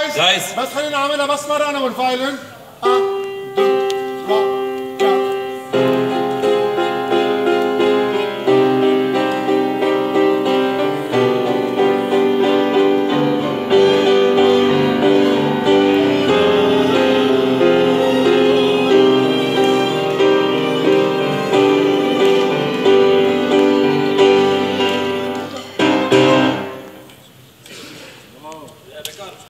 جايز بس خلينا نعملها بس مرة أنا والفايلن. 1 2 3